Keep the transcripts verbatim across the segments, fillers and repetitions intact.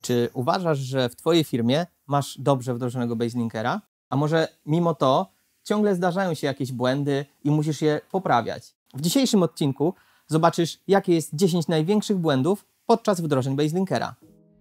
Czy uważasz, że w Twojej firmie masz dobrze wdrożonego Baselinkera? A może mimo to ciągle zdarzają się jakieś błędy i musisz je poprawiać? W dzisiejszym odcinku zobaczysz, jakie jest dziesięć największych błędów podczas wdrożeń Baselinkera.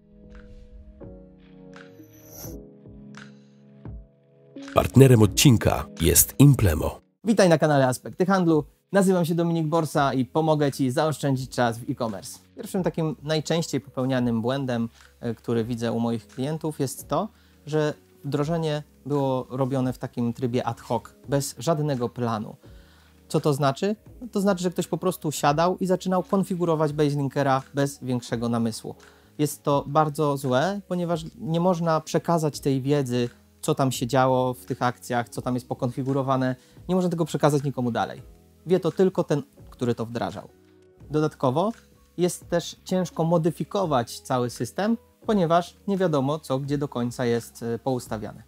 Partnerem odcinka jest Implemo. Witaj na kanale Aspekty Handlu. Nazywam się Dominik Borsa i pomogę Ci zaoszczędzić czas w e-commerce. Pierwszym takim najczęściej popełnianym błędem, który widzę u moich klientów, jest to, że wdrożenie było robione w takim trybie ad hoc, bez żadnego planu. Co to znaczy? No to znaczy, że ktoś po prostu siadał i zaczynał konfigurować Baselinkera bez większego namysłu. Jest to bardzo złe, ponieważ nie można przekazać tej wiedzy, co tam się działo w tych akcjach, co tam jest pokonfigurowane. Nie można tego przekazać nikomu dalej. Wie to tylko ten, który to wdrażał. Dodatkowo jest też ciężko modyfikować cały system, ponieważ nie wiadomo, co gdzie do końca jest poustawiane.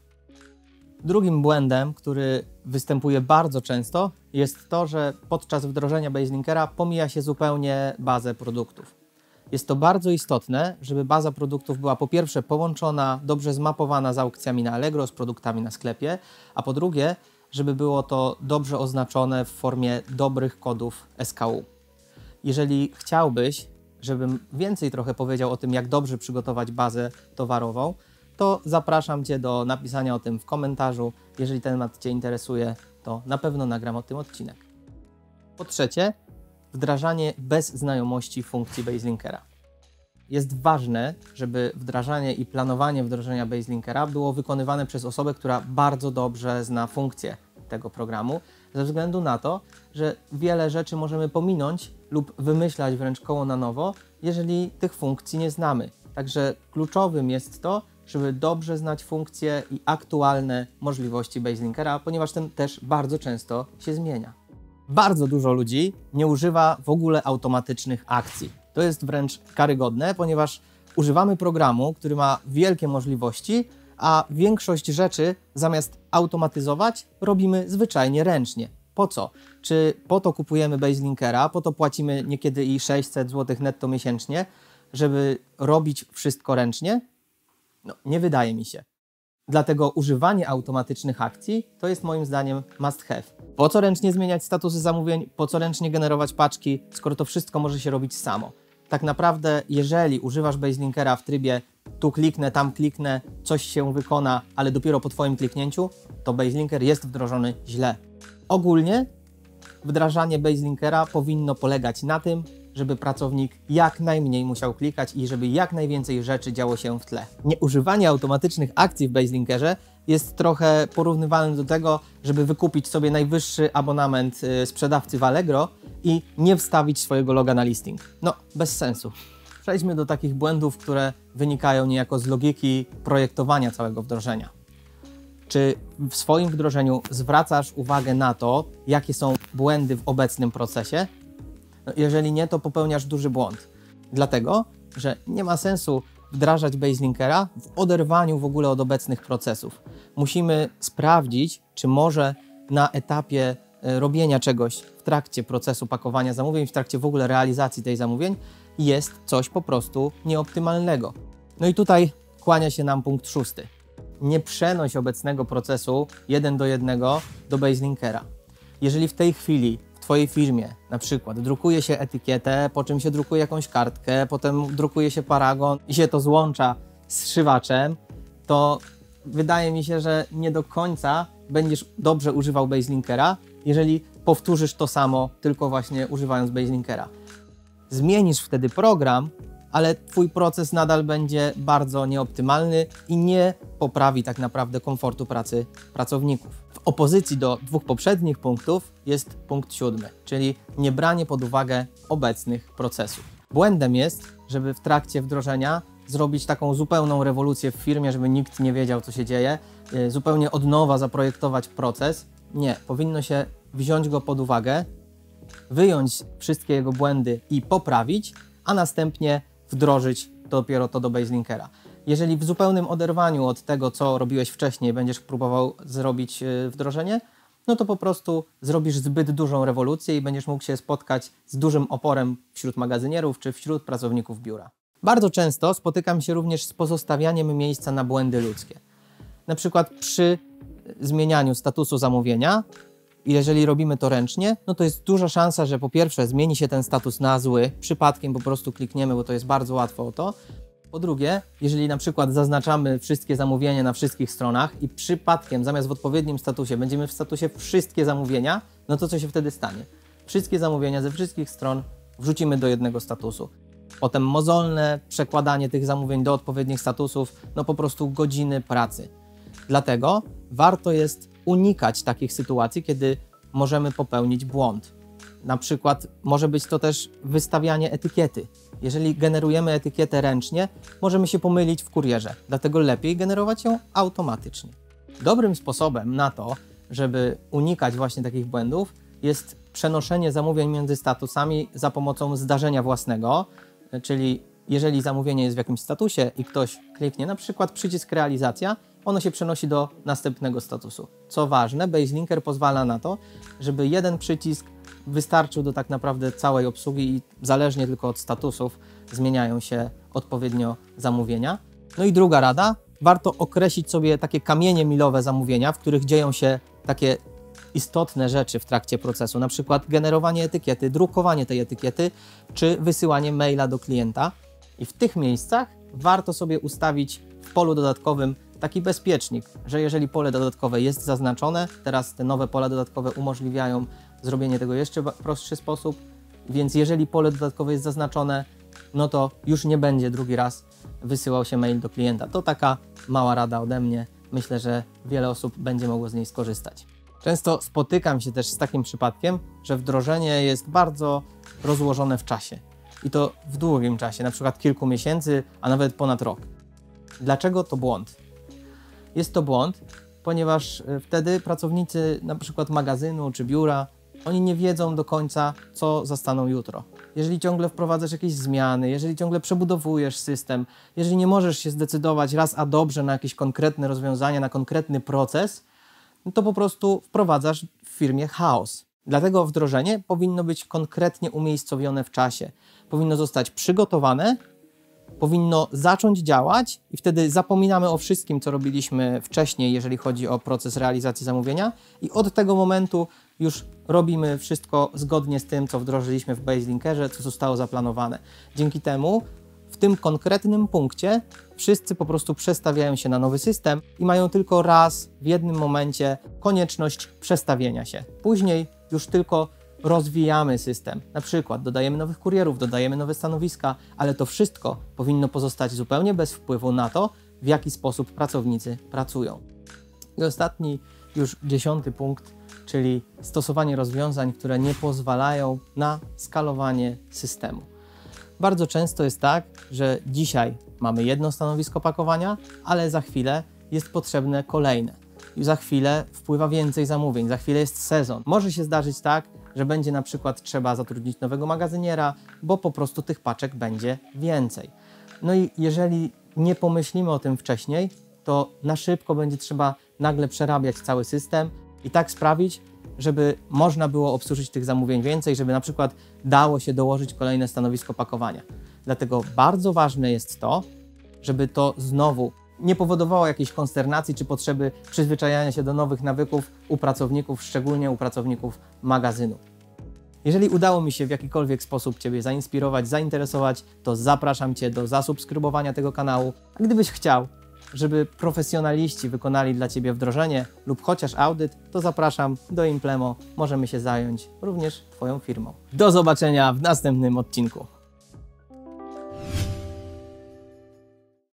Drugim błędem, który występuje bardzo często, jest to, że podczas wdrożenia Baselinkera pomija się zupełnie bazę produktów. Jest to bardzo istotne, żeby baza produktów była po pierwsze połączona, dobrze zmapowana z aukcjami na Allegro, z produktami na sklepie, a po drugie, żeby było to dobrze oznaczone w formie dobrych kodów S K U. Jeżeli chciałbyś, żebym więcej trochę powiedział o tym, jak dobrze przygotować bazę towarową, to zapraszam Cię do napisania o tym w komentarzu. Jeżeli temat Cię interesuje, to na pewno nagram o tym odcinek. Po trzecie, wdrażanie bez znajomości funkcji Baselinkera. Jest ważne, żeby wdrażanie i planowanie wdrożenia Baselinkera było wykonywane przez osobę, która bardzo dobrze zna funkcje tego programu, ze względu na to, że wiele rzeczy możemy pominąć lub wymyślać wręcz koło na nowo, jeżeli tych funkcji nie znamy. Także kluczowym jest to, żeby dobrze znać funkcje i aktualne możliwości Baselinkera, ponieważ ten też bardzo często się zmienia. Bardzo dużo ludzi nie używa w ogóle automatycznych akcji. To jest wręcz karygodne, ponieważ używamy programu, który ma wielkie możliwości, a większość rzeczy zamiast automatyzować robimy zwyczajnie ręcznie. Po co? Czy po to kupujemy Baselinkera, po to płacimy niekiedy i sześćset złotych netto miesięcznie, żeby robić wszystko ręcznie? No, nie wydaje mi się. Dlatego używanie automatycznych akcji to jest moim zdaniem must have. Po co ręcznie zmieniać statusy zamówień, po co ręcznie generować paczki, skoro to wszystko może się robić samo. Tak naprawdę, jeżeli używasz Baselinkera w trybie tu kliknę, tam kliknę, coś się wykona, ale dopiero po Twoim kliknięciu, to Baselinker jest wdrożony źle. Ogólnie wdrażanie Baselinkera powinno polegać na tym, żeby pracownik jak najmniej musiał klikać i żeby jak najwięcej rzeczy działo się w tle. Nieużywanie automatycznych akcji w Baselinkerze jest trochę porównywalne do tego, żeby wykupić sobie najwyższy abonament yy, sprzedawcy w Allegro i nie wstawić swojego loga na listing. No, bez sensu. Przejdźmy do takich błędów, które wynikają niejako z logiki projektowania całego wdrożenia. Czy w swoim wdrożeniu zwracasz uwagę na to, jakie są błędy w obecnym procesie? No, jeżeli nie, to popełniasz duży błąd. Dlatego, że nie ma sensu wdrażać Baselinkera w oderwaniu w ogóle od obecnych procesów. Musimy sprawdzić, czy może na etapie robienia czegoś w trakcie procesu pakowania zamówień, w trakcie w ogóle realizacji tej zamówień jest coś po prostu nieoptymalnego. No i tutaj kłania się nam punkt szósty. Nie przenoś obecnego procesu jeden do jednego do Baselinkera. Jeżeli w tej chwili w Twojej firmie na przykład drukuje się etykietę, po czym się drukuje jakąś kartkę, potem drukuje się paragon i się to złącza z zszywaczem, to wydaje mi się, że nie do końca będziesz dobrze używał Baselinkera, jeżeli powtórzysz to samo, tylko właśnie używając Baselinkera. Zmienisz wtedy program, ale Twój proces nadal będzie bardzo nieoptymalny i nie poprawi tak naprawdę komfortu pracy pracowników. W opozycji do dwóch poprzednich punktów jest punkt siódmy, czyli niebranie pod uwagę obecnych procesów. Błędem jest, żeby w trakcie wdrożenia zrobić taką zupełną rewolucję w firmie, żeby nikt nie wiedział, co się dzieje, zupełnie od nowa zaprojektować proces. Nie, powinno się wziąć go pod uwagę, wyjąć wszystkie jego błędy i poprawić, a następnie wdrożyć dopiero to do Baselinkera. Jeżeli w zupełnym oderwaniu od tego, co robiłeś wcześniej, będziesz próbował zrobić wdrożenie, no to po prostu zrobisz zbyt dużą rewolucję i będziesz mógł się spotkać z dużym oporem wśród magazynierów czy wśród pracowników biura. Bardzo często spotykam się również z pozostawianiem miejsca na błędy ludzkie. Na przykład przy zmienianiu statusu zamówienia, jeżeli robimy to ręcznie, no to jest duża szansa, że po pierwsze zmieni się ten status na zły, przypadkiem po prostu klikniemy, bo to jest bardzo łatwo o to. Po drugie, jeżeli na przykład zaznaczamy wszystkie zamówienia na wszystkich stronach i przypadkiem zamiast w odpowiednim statusie będziemy w statusie wszystkie zamówienia, no to co się wtedy stanie? Wszystkie zamówienia ze wszystkich stron wrzucimy do jednego statusu. Potem mozolne przekładanie tych zamówień do odpowiednich statusów, no po prostu godziny pracy. Dlatego warto jest unikać takich sytuacji, kiedy możemy popełnić błąd. Na przykład może być to też wystawianie etykiety. Jeżeli generujemy etykietę ręcznie, możemy się pomylić w kurierze, dlatego lepiej generować ją automatycznie. Dobrym sposobem na to, żeby unikać właśnie takich błędów, jest przenoszenie zamówień między statusami za pomocą zdarzenia własnego, czyli jeżeli zamówienie jest w jakimś statusie i ktoś kliknie na przykład przycisk realizacja, ono się przenosi do następnego statusu. Co ważne, BaseLinker pozwala na to, żeby jeden przycisk wystarczył do tak naprawdę całej obsługi i zależnie tylko od statusów zmieniają się odpowiednio zamówienia. No i druga rada, warto określić sobie takie kamienie milowe zamówienia, w których dzieją się takie istotne rzeczy w trakcie procesu, na przykład generowanie etykiety, drukowanie tej etykiety, czy wysyłanie maila do klienta. I w tych miejscach warto sobie ustawić w polu dodatkowym taki bezpiecznik, że jeżeli pole dodatkowe jest zaznaczone, teraz te nowe pola dodatkowe umożliwiają zrobienie tego w jeszcze prostszy sposób, więc jeżeli pole dodatkowe jest zaznaczone, no to już nie będzie drugi raz wysyłał się mail do klienta. To taka mała rada ode mnie. Myślę, że wiele osób będzie mogło z niej skorzystać. Często spotykam się też z takim przypadkiem, że wdrożenie jest bardzo rozłożone w czasie. I to w długim czasie, na przykład kilku miesięcy, a nawet ponad rok. Dlaczego to błąd? Jest to błąd, ponieważ wtedy pracownicy na przykład magazynu czy biura, oni nie wiedzą do końca, co zastaną jutro. Jeżeli ciągle wprowadzasz jakieś zmiany, jeżeli ciągle przebudowujesz system, jeżeli nie możesz się zdecydować raz a dobrze na jakieś konkretne rozwiązania, na konkretny proces, to po prostu wprowadzasz w firmie chaos. Dlatego wdrożenie powinno być konkretnie umiejscowione w czasie. Powinno zostać przygotowane, powinno zacząć działać i wtedy zapominamy o wszystkim, co robiliśmy wcześniej, jeżeli chodzi o proces realizacji zamówienia i od tego momentu już robimy wszystko zgodnie z tym, co wdrożyliśmy w BaseLinkerze, co zostało zaplanowane. Dzięki temu w tym konkretnym punkcie wszyscy po prostu przestawiają się na nowy system i mają tylko raz w jednym momencie konieczność przestawienia się. Później już tylko rozwijamy system. Na przykład dodajemy nowych kurierów, dodajemy nowe stanowiska, ale to wszystko powinno pozostać zupełnie bez wpływu na to, w jaki sposób pracownicy pracują. I ostatni, już dziesiąty punkt, czyli stosowanie rozwiązań, które nie pozwalają na skalowanie systemu. Bardzo często jest tak, że dzisiaj mamy jedno stanowisko pakowania, ale za chwilę jest potrzebne kolejne. I za chwilę wpływa więcej zamówień, za chwilę jest sezon. Może się zdarzyć tak, że będzie na przykład trzeba zatrudnić nowego magazyniera, bo po prostu tych paczek będzie więcej. No i jeżeli nie pomyślimy o tym wcześniej, to na szybko będzie trzeba nagle przerabiać cały system i tak sprawić, żeby można było obsłużyć tych zamówień więcej, żeby na przykład dało się dołożyć kolejne stanowisko pakowania. Dlatego bardzo ważne jest to, żeby to znowu nie powodowało jakiejś konsternacji czy potrzeby przyzwyczajania się do nowych nawyków u pracowników, szczególnie u pracowników magazynu. Jeżeli udało mi się w jakikolwiek sposób Ciebie zainspirować, zainteresować, to zapraszam Cię do zasubskrybowania tego kanału. A gdybyś chciał, żeby profesjonaliści wykonali dla Ciebie wdrożenie lub chociaż audyt, to zapraszam do Implemo. Możemy się zająć również Twoją firmą. Do zobaczenia w następnym odcinku.